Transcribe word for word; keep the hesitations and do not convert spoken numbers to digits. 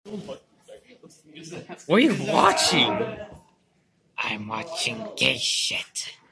What are you watching? I'm watching gay shit.